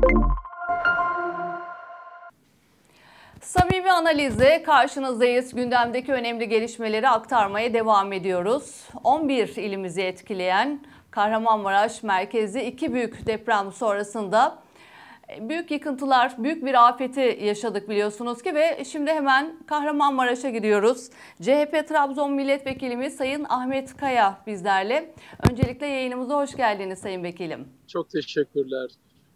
Samimi analizle karşınızdayız. Gündemdeki önemli gelişmeleri aktarmaya devam ediyoruz. 11 ilimizi etkileyen Kahramanmaraş merkezli iki büyük deprem sonrasında büyük yıkıntılar, büyük bir afeti yaşadık biliyorsunuz ki ve şimdi hemen Kahramanmaraş'a gidiyoruz. CHP Trabzon Milletvekilimiz Sayın Ahmet Kaya bizlerle. Öncelikle yayınımıza hoş geldiniz Sayın Vekilim. Çok teşekkürler.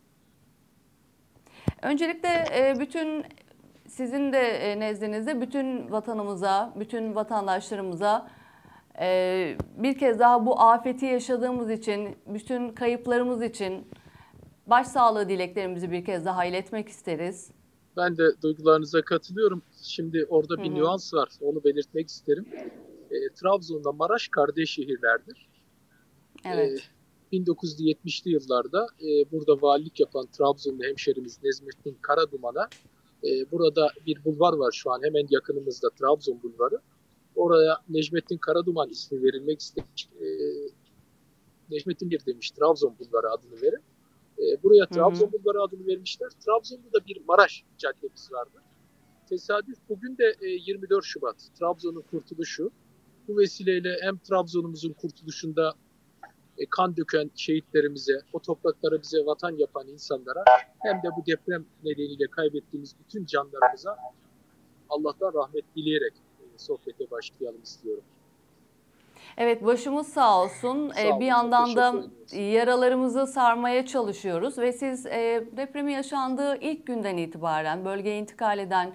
Öncelikle bütün sizin de nezdinizde bütün vatanımıza, bütün vatandaşlarımıza bir kez daha bu afeti yaşadığımız için, bütün kayıplarımız için başsağlığı dileklerimizi bir kez daha iletmek isteriz. Ben de duygularınıza katılıyorum. Şimdi orada bir nüans var, onu belirtmek isterim. Trabzon'la Maraş kardeş şehirlerdir. Evet. 1970'li yıllarda burada valilik yapan Trabzonlu hemşerimiz Necmettin Karaduman'a burada bir bulvar var şu an hemen yakınımızda, Trabzon Bulvarı. Oraya Necmettin Karaduman ismi verilmek istemiş. Necmettin Bir demiş, Trabzon Bulvarı adını verin. Buraya Trabzon Bulvarı adını vermişler. Trabzon'da da bir Maraş caddemiz vardı. Tesadüf bugün de 24 Şubat, Trabzon'un kurtuluşu. Bu vesileyle hem Trabzon'umuzun kurtuluşunda kan döken şehitlerimize, o topraklara bize vatan yapan insanlara, hem de bu deprem nedeniyle kaybettiğimiz bütün canlarımıza Allah'tan rahmet dileyerek sohbete başlayalım istiyorum. Evet, başımız sağ olsun. Sağ olun, bir yandan da yaralarımızı sarmaya çalışıyoruz ve siz depremi yaşandığı ilk günden itibaren bölgeye intikal eden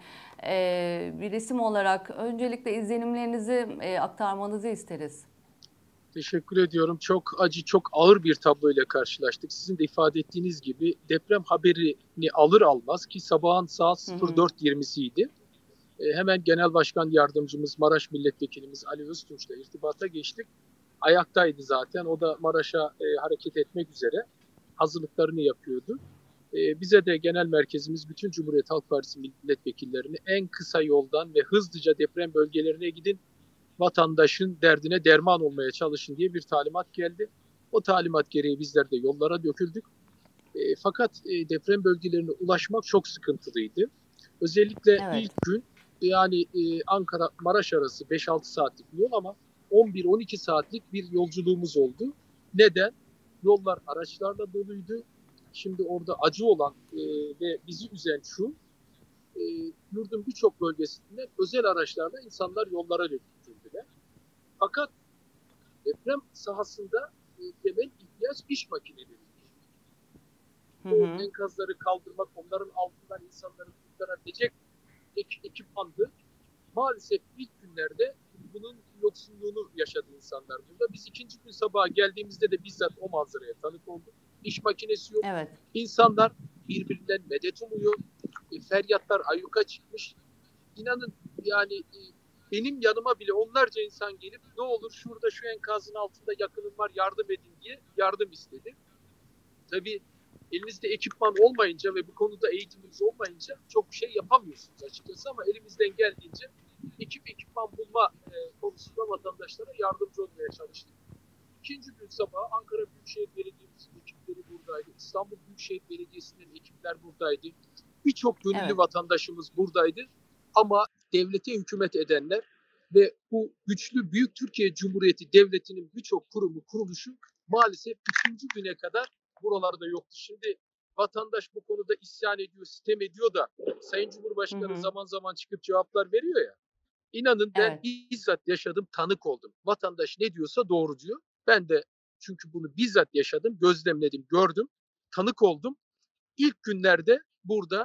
bir isim olarak öncelikle izlenimlerinizi aktarmanızı isteriz. Teşekkür ediyorum. Çok acı, çok ağır bir tabloyla karşılaştık. Sizin de ifade ettiğiniz gibi deprem haberini alır almaz, ki sabahın saat 04.20'siydi. Hemen Genel Başkan Yardımcımız, Maraş Milletvekilimiz Ali Öztunç'la irtibata geçtik. Ayaktaydı zaten. O da Maraş'a hareket etmek üzere hazırlıklarını yapıyordu. Bize de genel merkezimiz bütün Cumhuriyet Halk Partisi milletvekillerini en kısa yoldan ve hızlıca deprem bölgelerine gidin, vatandaşın derdine derman olmaya çalışın diye bir talimat geldi. O talimat gereği bizler de yollara döküldük. Fakat deprem bölgelerine ulaşmak çok sıkıntılıydı. Özellikle ilk gün, yani Ankara-Maraş arası 5-6 saatlik bir yol ama 11-12 saatlik bir yolculuğumuz oldu. Neden? Yollar araçlarla doluydu. Şimdi orada acı olan ve bizi üzen şu, yurdun birçok bölgesinden özel araçlarla insanlar yollara döküldüler. Fakat deprem sahasında temel ihtiyaç iş makineleri. O enkazları kaldırmak, onların altından insanları kurtarabilecek ekipmandı. Maalesef ilk günlerde bunun yoksunluğunu yaşadı insanlar burada. Biz ikinci gün sabaha geldiğimizde de bizzat o manzaraya tanık olduk. İş makinesi yok. Evet. İnsanlar birbirinden medet umuyor. Feryatlar ayyuka çıkmış. İnanın yani benim yanıma bile onlarca insan gelip ne olur şurada şu enkazın altında yakınım var yardım edin diye yardım istedi. Tabii elinizde ekipman olmayınca ve bu konuda eğitiminiz olmayınca çok şey yapamıyorsunuz açıkçası, ama elimizden geldiğince ekipman bulma konusunda vatandaşlara yardımcı olmaya çalıştık. İkinci gün sabah Ankara Büyükşehir Belediye'mizin ekipleri buradaydı. İstanbul Büyükşehir Belediyesi'nin ekipler buradaydı. Birçok gönüllü vatandaşımız buradaydı. Ama devlete hükümet edenler ve bu güçlü Büyük Türkiye Cumhuriyeti Devleti'nin birçok kurumu, kuruluşu maalesef 3. güne kadar buralarda yoktu. Şimdi vatandaş bu konuda isyan ediyor, sitem ediyor da Sayın Cumhurbaşkanı zaman zaman çıkıp cevaplar veriyor ya. İnanın ben bizzat yaşadım, tanık oldum. Vatandaş ne diyorsa doğru diyor. Ben de çünkü bunu bizzat yaşadım, gözlemledim, gördüm, tanık oldum. İlk günlerde burada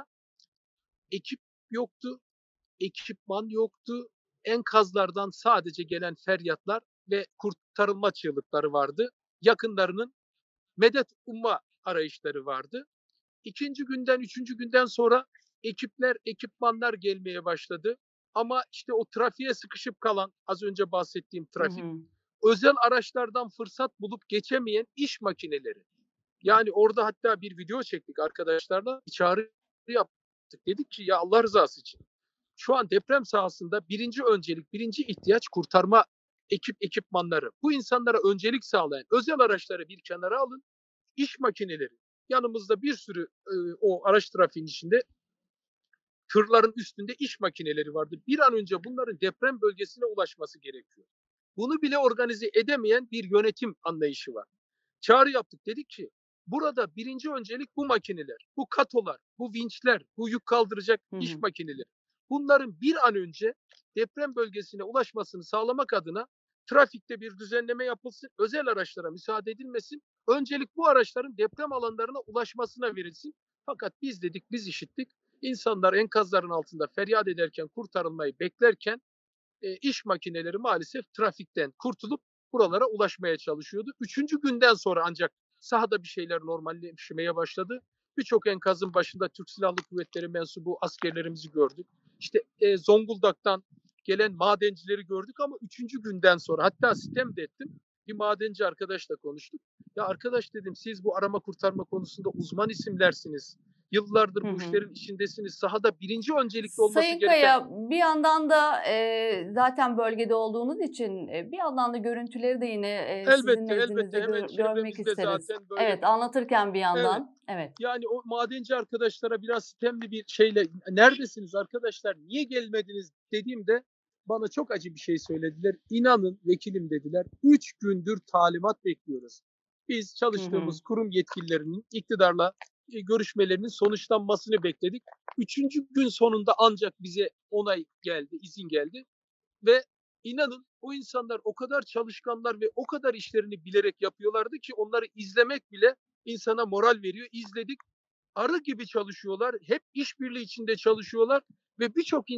ekip yoktu, ekipman yoktu. Enkazlardan sadece gelen feryatlar ve kurtarılma çığlıkları vardı. Yakınlarının medet umma arayışları vardı. İkinci günden, üçüncü günden sonra ekipler, ekipmanlar gelmeye başladı. Ama işte o trafiğe sıkışıp kalan, az önce bahsettiğim trafik, özel araçlardan fırsat bulup geçemeyen iş makineleri. Yani orada hatta bir video çektik arkadaşlarla, bir çağrı yaptık. Dedik ki ya Allah rızası için, şu an deprem sahasında birinci öncelik, birinci ihtiyaç kurtarma ekipmanları. Bu insanlara öncelik sağlayan özel araçları bir kenara alın, iş makineleri, yanımızda bir sürü o araç trafiğinin içinde tırların üstünde iş makineleri vardı. Bir an önce bunların deprem bölgesine ulaşması gerekiyor. Bunu bile organize edemeyen bir yönetim anlayışı var. Çağrı yaptık. Dedik ki burada birinci öncelik bu makineler, bu katolar, bu vinçler, bu yük kaldıracak Hı iş hı. makineleri. Bunların bir an önce deprem bölgesine ulaşmasını sağlamak adına trafikte bir düzenleme yapılsın, özel araçlara müsaade edilmesin. Öncelik bu araçların deprem alanlarına ulaşmasına verilsin. Fakat biz dedik, biz işittik. İnsanlar enkazların altında feryat ederken, kurtarılmayı beklerken iş makineleri maalesef trafikten kurtulup buralara ulaşmaya çalışıyordu. Üçüncü günden sonra ancak sahada bir şeyler normalleşmeye başladı. Birçok enkazın başında Türk Silahlı Kuvvetleri mensubu askerlerimizi gördük. İşte Zonguldak'tan gelen madencileri gördük ama üçüncü günden sonra hatta sitem de ettim. Bir madenci arkadaşla konuştuk. Ya arkadaş dedim, siz bu arama kurtarma konusunda uzman isimlersiniz. Yıllardır Hı bu hı. işlerin içindesiniz. Sahada birinci öncelikli olması Sayın gereken. Kaya, bir yandan da zaten bölgede olduğunuz için bir yandan da görüntüleri de yine sizin Elbette, nezdinizde elbette. Hemen görmek çevremizde isteriz. zaten böyle. Evet, anlatırken bir Evet. yandan. Evet. Yani o madenci arkadaşlara biraz sitemli bir şeyle neredesiniz arkadaşlar, niye gelmediniz dediğimde bana çok acı bir şey söylediler. İnanın vekilim dediler. 3 gündür talimat bekliyoruz. Biz Hı hı. çalıştığımız kurum yetkililerinin iktidarla görüşmelerinin sonuçlanmasını bekledik. Üçüncü gün sonunda ancak bize onay geldi, izin geldi. Ve inanın o insanlar o kadar çalışkanlar ve o kadar işlerini bilerek yapıyorlardı ki onları izlemek bile insana moral veriyor. İzledik. Arı gibi çalışıyorlar. Hep işbirliği içinde çalışıyorlar ve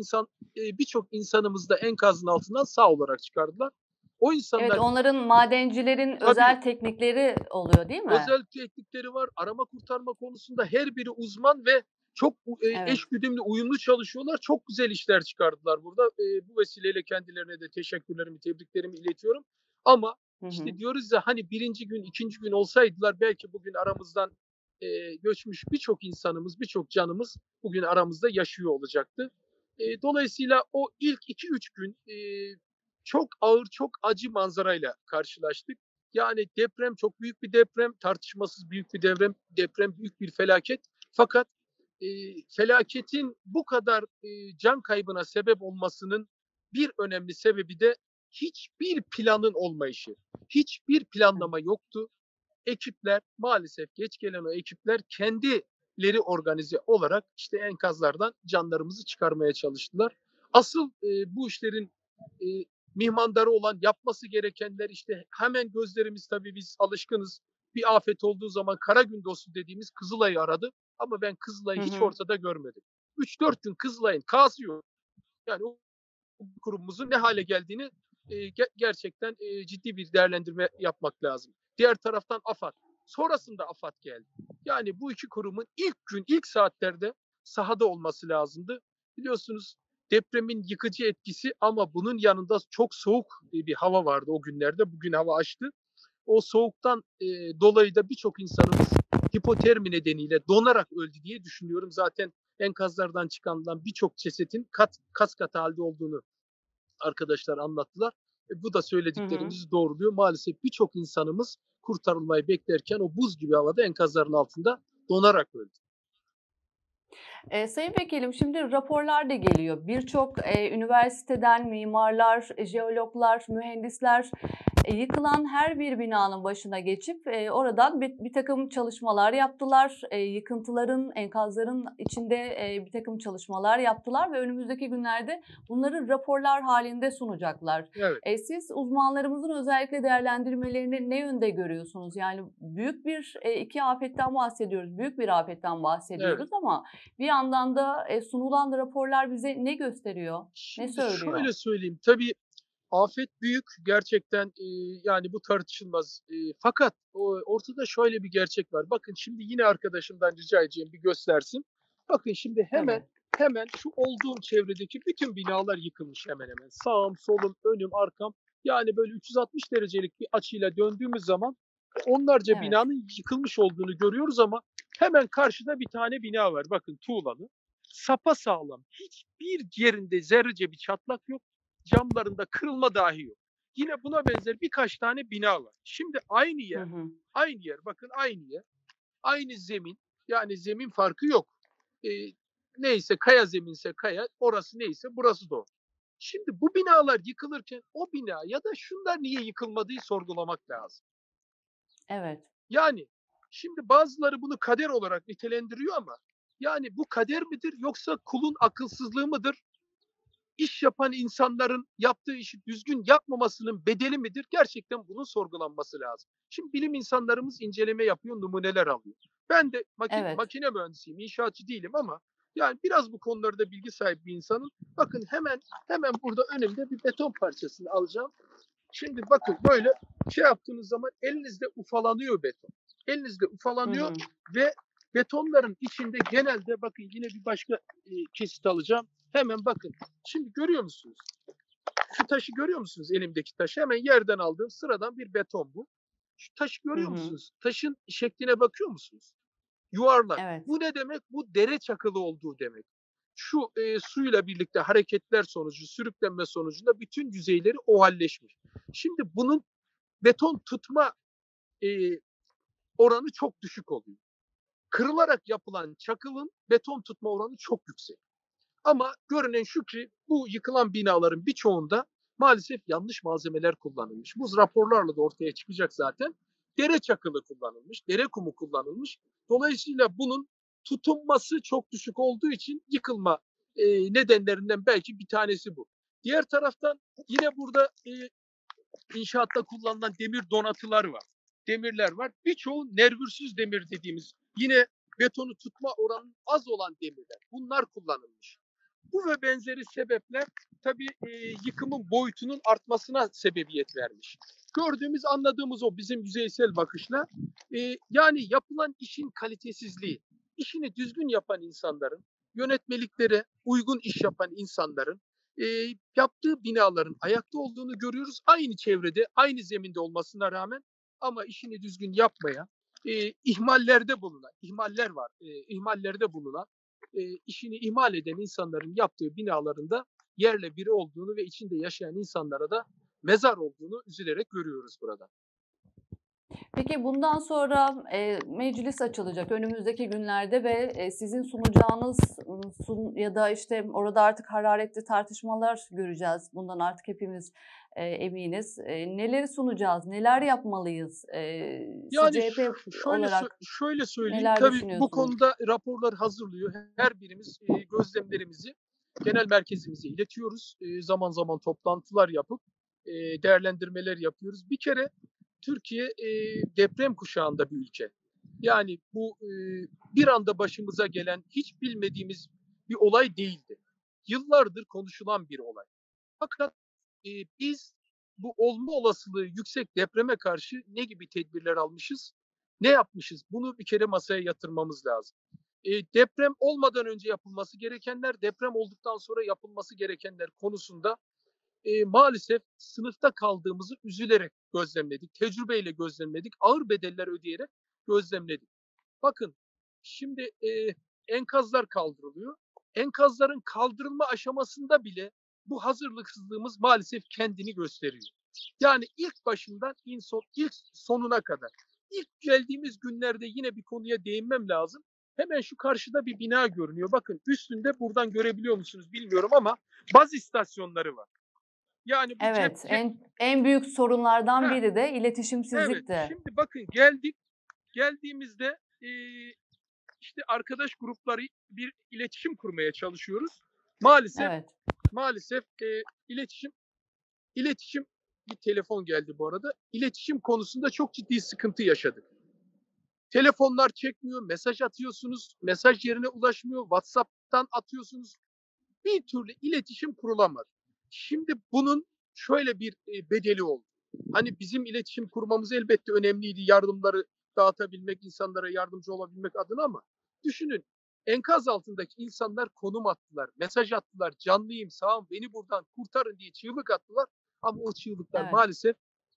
birçok insanımız da enkazın altından sağ olarak çıkardılar. O Evet, insanlar onların madencilerin tabii özel teknikleri oluyor, değil mi? özel teknikleri var. Arama kurtarma konusunda her biri uzman ve çok Evet. eşgüdümlü, uyumlu çalışıyorlar. Çok güzel işler çıkardılar burada. Bu vesileyle kendilerine de teşekkürlerimi, tebriklerimi iletiyorum. Ama Hı hı. işte diyoruz ya, hani birinci gün, ikinci gün olsaydılar belki bugün aramızdan göçmüş birçok insanımız, birçok canımız bugün aramızda yaşıyor olacaktı. Dolayısıyla o ilk 2-3 gün çok ağır, çok acı manzarayla karşılaştık. Yani deprem çok büyük bir deprem, tartışmasız büyük bir deprem büyük bir felaket. Fakat felaketin bu kadar can kaybına sebep olmasının bir önemli sebebi de hiçbir planın olmayışı. Hiçbir planlama yoktu. Ekipler maalesef, geç gelen o ekipler kendileri organize olarak işte enkazlardan canlarımızı çıkarmaya çalıştılar. Asıl bu işlerin e, mihmandarı olan, yapması gerekenler, işte hemen gözlerimiz, tabii biz alışkınız. Bir afet olduğu zaman kara gün dostu dediğimiz Kızılay'ı aradı. Ama ben Hı Kızılay'ı hiç hı. ortada görmedim. 3-4 gün Kızılay'ın K'sı yok. Yani o kurumumuzun ne hale geldiğini gerçekten ciddi bir değerlendirme yapmak lazım. Diğer taraftan AFAD. Sonrasında AFAD geldi. Yani bu iki kurumun ilk gün, ilk saatlerde sahada olması lazımdı. Biliyorsunuz depremin yıkıcı etkisi ama bunun yanında çok soğuk bir hava vardı o günlerde. Bugün hava açtı. O soğuktan dolayı da birçok insanımız hipotermi nedeniyle donarak öldü diye düşünüyorum. Zaten enkazlardan çıkandan birçok cesetin kas kat halde olduğunu arkadaşlar anlattılar. Bu da Hı hı. söylediklerimizi doğruluyor. Maalesef birçok insanımız kurtarılmayı beklerken o buz gibi havada enkazların altında donarak öldü. Sayın Vekilim, şimdi raporlar da geliyor. Birçok üniversiteden mimarlar, jeologlar, mühendisler yıkılan her bir binanın başına geçip oradan bir takım çalışmalar yaptılar. Yıkıntıların, enkazların içinde bir takım çalışmalar yaptılar ve önümüzdeki günlerde bunları raporlar halinde sunacaklar. Evet, Siz uzmanlarımızın özellikle değerlendirmelerini ne yönde görüyorsunuz? Yani büyük bir iki afetten bahsediyoruz, büyük bir afetten evet. bahsediyoruz ama bir yandan da sunulan raporlar bize ne gösteriyor, ne Şimdi söylüyor? şöyle söyleyeyim. Tabii afet büyük gerçekten, yani bu tartışılmaz. Fakat ortada şöyle bir gerçek var. Bakın şimdi yine arkadaşımdan rica edeceğim, bir göstersin. Bakın şimdi hemen Tabii. hemen şu olduğum çevredeki bütün binalar yıkılmış hemen hemen. Sağım, solum, önüm, arkam. Yani böyle 360 derecelik bir açıyla döndüğümüz zaman onlarca Evet. binanın yıkılmış olduğunu görüyoruz ama hemen karşıda bir tane bina var. Bakın tuğlalı. Sapasağlam. Hiçbir yerinde zerrece bir çatlak yok. Camlarında kırılma dahi yok. Yine buna benzer birkaç tane bina var. Şimdi aynı Hı yer, hı. aynı yer, bakın aynı yer. Aynı zemin, yani zemin farkı yok. E, Neyse kaya zeminse kaya, orası neyse burası da o. Şimdi bu binalar yıkılırken o bina ya da şunlar niye yıkılmadığı sorgulamak lazım. Evet. Yani şimdi bazıları bunu kader olarak nitelendiriyor ama yani bu kader midir yoksa kulun akılsızlığı mıdır? İş yapan insanların yaptığı işi düzgün yapmamasının bedeli midir? Gerçekten bunun sorgulanması lazım. Şimdi bilim insanlarımız inceleme yapıyor, numuneler alıyor. Ben de Evet. makine mühendisiyim, inşaatçı değilim ama yani biraz bu konularda bilgi sahibi bir insanım. Bakın hemen burada önümde bir beton parçasını alacağım. Şimdi bakın böyle şey yaptığınız zaman elinizde ufalanıyor beton. Elinizde Hı ufalanıyor hı. ve betonların içinde genelde bakın yine bir başka kesit alacağım. Hemen bakın. Şimdi görüyor musunuz? Şu taşı görüyor musunuz? Elimdeki taşı. Hemen yerden aldığım sıradan bir beton bu. Şu taşı Hı görüyor hı. musunuz? Taşın şekline bakıyor musunuz? Yuvarlak. Evet. Bu ne demek? Bu dere çakılı olduğu demek. Şu suyla birlikte hareketler sonucu, sürüklenme sonucunda bütün yüzeyleri ovalleşmiş. Şimdi bunun beton tutma e, oranı çok düşük oluyor. Kırılarak yapılan çakılın beton tutma oranı çok yüksek. Ama görünen şu ki bu yıkılan binaların birçoğunda maalesef yanlış malzemeler kullanılmış. Bu raporlarla da ortaya çıkacak zaten. Dere çakılı kullanılmış, dere kumu kullanılmış. Dolayısıyla bunun tutunması çok düşük olduğu için yıkılma nedenlerinden belki bir tanesi bu. Diğer taraftan yine burada inşaatta kullanılan demir donatılar var. Demirler var. Birçoğu nervürsüz demir dediğimiz yine betonu tutma oranı az olan demirler. Bunlar kullanılmış. Bu ve benzeri sebepler tabii yıkımın boyutunun artmasına sebebiyet vermiş. Gördüğümüz, anladığımız o bizim yüzeysel bakışla. Yani yapılan işin kalitesizliği, işini düzgün yapan insanların, yönetmeliklere uygun iş yapan insanların yaptığı binaların ayakta olduğunu görüyoruz. Aynı çevrede, aynı zeminde olmasına rağmen ama işini düzgün yapmaya, ihmallerde bulunan, ihmaller var, ihmallerde bulunan, işini ihmal eden insanların yaptığı binalarında yerle biri olduğunu ve içinde yaşayan insanlara da mezar olduğunu üzülerek görüyoruz burada. Peki bundan sonra, meclis açılacak önümüzdeki günlerde ve, sizin sunacağınız, ya da, işte, orada artık hararetli tartışmalar göreceğiz. Bundan artık hepimiz, eminiz. Neleri sunacağız? Neler yapmalıyız? Siz Yani CHP şöyle olarak şöyle söyleyeyim. neler Tabii bu düşünüyorsunuz? konuda raporlar hazırlıyor. Her birimiz gözlemlerimizi genel merkezimize iletiyoruz. Zaman zaman toplantılar yapıp değerlendirmeler yapıyoruz. Bir kere Türkiye deprem kuşağında bir ülke. Yani bu bir anda başımıza gelen hiç bilmediğimiz bir olay değildi. Yıllardır konuşulan bir olay. Fakat biz bu olma olasılığı yüksek depreme karşı ne gibi tedbirler almışız? Ne yapmışız? Bunu bir kere masaya yatırmamız lazım. Deprem olmadan önce yapılması gerekenler, deprem olduktan sonra yapılması gerekenler konusunda maalesef sınıfta kaldığımızı üzülerek gözlemledik. Tecrübeyle gözlemledik. Ağır bedeller ödeyerek gözlemledik. Bakın şimdi enkazlar kaldırılıyor. Enkazların kaldırılma aşamasında bile bu hazırlıksızlığımız maalesef kendini gösteriyor. Yani ilk başından ilk sonuna kadar. İlk geldiğimiz günlerde yine bir konuya değinmem lazım. Hemen şu karşıda bir bina görünüyor. Bakın üstünde buradan görebiliyor musunuz bilmiyorum ama baz istasyonları var. Yani bu Evet, en büyük sorunlardan Heh, biri de evet. iletişimsizlikti. Şimdi bakın geldiğimizde işte arkadaş grupları bir iletişim kurmaya çalışıyoruz. Maalesef Evet, maalesef iletişim bir telefon geldi bu arada. İletişim konusunda çok ciddi sıkıntı yaşadık. Telefonlar çekmiyor, mesaj atıyorsunuz, mesaj yerine ulaşmıyor, WhatsApp'tan atıyorsunuz. Bir türlü iletişim kurulamadı. Şimdi bunun şöyle bir bedeli oldu. Hani bizim iletişim kurmamız elbette önemliydi. Yardımları dağıtabilmek, insanlara yardımcı olabilmek adına ama düşünün enkaz altındaki insanlar konum attılar, mesaj attılar, canlıyım, sağım, beni buradan kurtarın diye çığlık attılar. Ama o çığlıklar evet. maalesef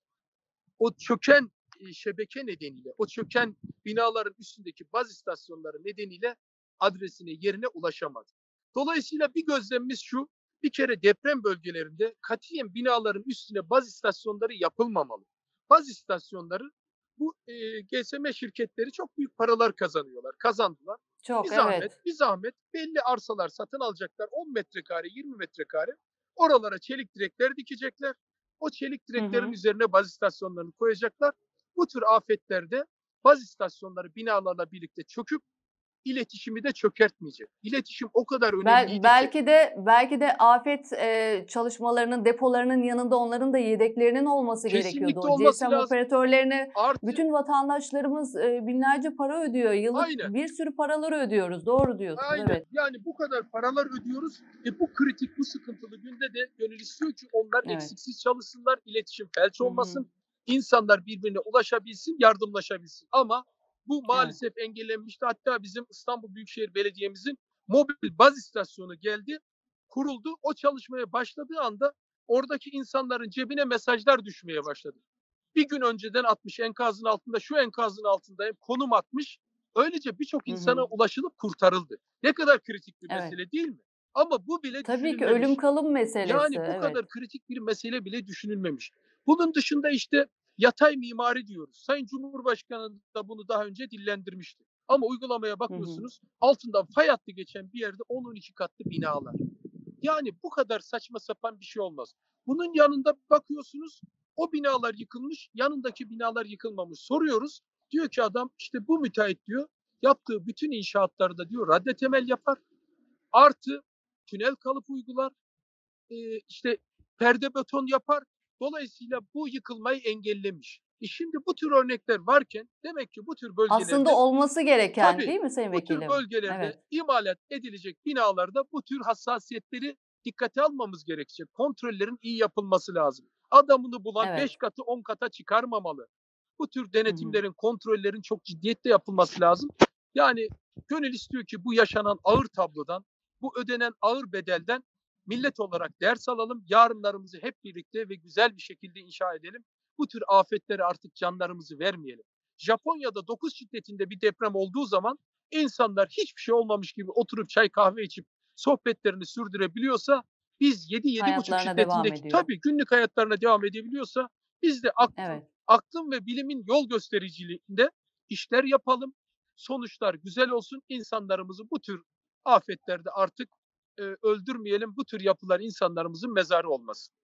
o çöken şebeke nedeniyle, o çöken binaların üstündeki baz istasyonları nedeniyle adresine, yerine ulaşamadı. Dolayısıyla bir gözlemimiz şu, bir kere deprem bölgelerinde katiyen binaların üstüne baz istasyonları yapılmamalı. Baz istasyonları Bu GSM şirketleri çok büyük paralar kazanıyorlar, kazandılar. Bir Çok, zahmet, evet. bir zahmet belli arsalar satın alacaklar. 10 metrekare, 20 metrekare. Oralara çelik direkler dikecekler. O çelik Hı direklerin hı. üzerine baz istasyonlarını koyacaklar. Bu tür afetlerde baz istasyonları binalarla birlikte çöküp iletişimi de çökertmeyecek. İletişim o kadar önemliydi ki. Belki de afet, çalışmalarının, depolarının yanında onların da yedeklerinin olması gerekiyordu. Kesinlikle O olması GSM lazım. operatörlerine Artı bütün vatandaşlarımız, binlerce para ödüyor. Yıllık aynen. bir sürü paraları ödüyoruz. Doğru diyorsun, Aynen. evet. Yani bu kadar paralar ödüyoruz. Bu kritik, bu sıkıntılı günde de gönül istiyor ki onlar Evet. eksiksiz çalışsınlar, iletişim felç Hı hı. olmasın, insanlar birbirine ulaşabilsin, yardımlaşabilsin. Ama bu Evet. maalesef engellenmişti. Hatta bizim İstanbul Büyükşehir Belediye'mizin mobil baz istasyonu geldi, kuruldu. O çalışmaya başladığı anda oradaki insanların cebine mesajlar düşmeye başladı. Bir gün önceden atmış enkazın altında, şu enkazın altındayım, konum atmış. Öylece birçok Hı insana hı. ulaşılıp kurtarıldı. Ne kadar kritik bir Evet. mesele değil mi? Ama bu bile Tabii ki ölüm düşünülmemiş. kalım meselesi, Yani bu evet. kadar kritik bir mesele bile düşünülmemiş. Bunun dışında işte yatay mimari diyoruz. Sayın Cumhurbaşkanı da bunu daha önce dillendirmişti. Ama uygulamaya Hı hı. bakıyorsunuz altından fay hattı geçen bir yerde 10-12 katlı binalar. Yani bu kadar saçma sapan bir şey olmaz. Bunun yanında bakıyorsunuz o binalar yıkılmış, yanındaki binalar yıkılmamış. Soruyoruz. Diyor ki adam işte bu müteahhit diyor yaptığı bütün inşaatlarda diyor radde temel yapar. Artı tünel kalıp uygular. İşte perde beton yapar. Dolayısıyla bu yıkılmayı engellemiş. Şimdi bu tür örnekler varken demek ki bu tür Aslında bölgelerde olması gereken, tabii değil mi Sayın bu tür Vekilim? bölgelerde Evet. imalat edilecek binalarda bu tür hassasiyetleri dikkate almamız gerekecek. Kontrollerin iyi yapılması lazım. Adamını bulan 5 Evet. katı 10 kata çıkarmamalı. Bu tür Hı hı. denetimlerin, kontrollerin çok ciddiyetle yapılması lazım. Yani gönül istiyor ki bu yaşanan ağır tablodan, bu ödenen ağır bedelden millet olarak ders alalım. Yarınlarımızı hep birlikte ve güzel bir şekilde inşa edelim. Bu tür afetlere artık canlarımızı vermeyelim. Japonya'da 9 şiddetinde bir deprem olduğu zaman insanlar hiçbir şey olmamış gibi oturup çay kahve içip sohbetlerini sürdürebiliyorsa biz 7-7,5 Hayatlarına devam şiddetindeki ediyor. tabii günlük hayatlarına devam edebiliyorsa biz de Evet. aklın ve bilimin yol göstericiliğinde işler yapalım. Sonuçlar güzel olsun. İnsanlarımızı bu tür afetlerde artık öldürmeyelim. Bu tür yapılar insanlarımızın mezarı olmasın.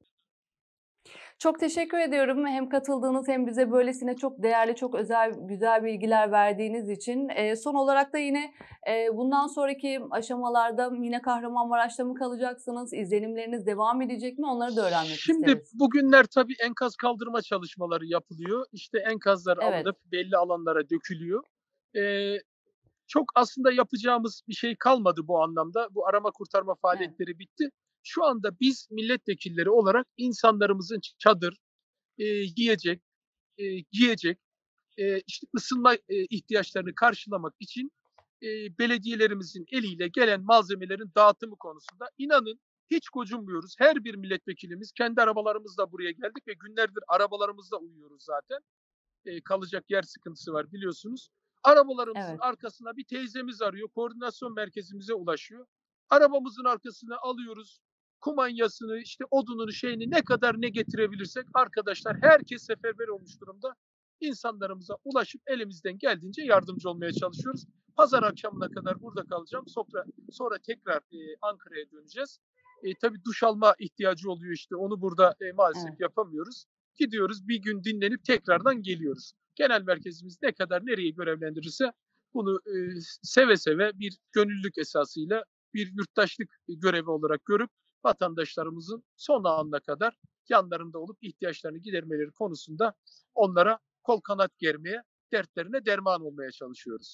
Çok teşekkür ediyorum hem katıldığınız hem bize böylesine çok değerli, çok özel, güzel bilgiler verdiğiniz için. Son olarak da yine, bundan sonraki aşamalarda yine Kahramanmaraş'ta mı kalacaksınız? İzlenimleriniz devam edecek mi? Onları da öğrenmek Şimdi isteriz. bugünler tabii enkaz kaldırma çalışmaları yapılıyor. İşte enkazlar Evet, alınıp belli alanlara dökülüyor. Eee, Çok aslında yapacağımız bir şey kalmadı bu anlamda. Bu arama kurtarma evet. faaliyetleri bitti. Şu anda biz milletvekilleri olarak insanlarımızın çadır, yiyecek, giyecek, işte ısınma ihtiyaçlarını karşılamak için belediyelerimizin eliyle gelen malzemelerin dağıtımı konusunda inanın hiç gocunmuyoruz. Her bir milletvekilimiz kendi arabalarımızla buraya geldik ve günlerdir arabalarımızda uyuyoruz zaten. Kalacak yer sıkıntısı var biliyorsunuz. Arabalarımızın Evet. arkasına bir teyzemiz arıyor. Koordinasyon merkezimize ulaşıyor. Arabamızın arkasına alıyoruz. Kumanyasını, işte odununu, şeyini ne kadar ne getirebilirsek arkadaşlar herkes seferber olmuş durumda. İnsanlarımıza ulaşıp elimizden geldiğince yardımcı olmaya çalışıyoruz. Pazar akşamına kadar burada kalacağım. Sonra tekrar Ankara'ya döneceğiz. Tabii duş alma ihtiyacı oluyor işte. Onu burada maalesef Evet. yapamıyoruz. Gidiyoruz bir gün dinlenip tekrardan geliyoruz. Genel merkezimiz ne kadar nereyi görevlendirirse bunu seve seve bir gönüllülük esasıyla bir yurttaşlık görevi olarak görüp vatandaşlarımızın son anına kadar yanlarında olup ihtiyaçlarını gidermeleri konusunda onlara kol kanat germeye, dertlerine derman olmaya çalışıyoruz.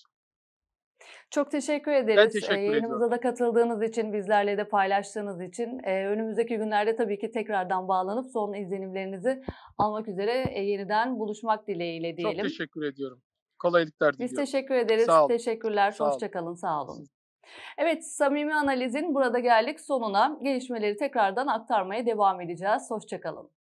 Çok teşekkür Ben ederiz. teşekkür ediyorum. Yayınımıza da katıldığınız için, bizlerle de paylaştığınız için. Önümüzdeki günlerde tabii ki tekrardan bağlanıp son izlenimlerinizi almak üzere, yeniden buluşmak dileğiyle Çok diyelim. teşekkür ediyorum. Kolaylıklar Biz diliyorum. teşekkür ederiz. Sağ olun. Teşekkürler. Sağ olun. Hoşça kalın. Sağ olun. Evet, samimi analizin burada geldik sonuna. Gelişmeleri tekrardan aktarmaya devam edeceğiz. Hoşça kalın.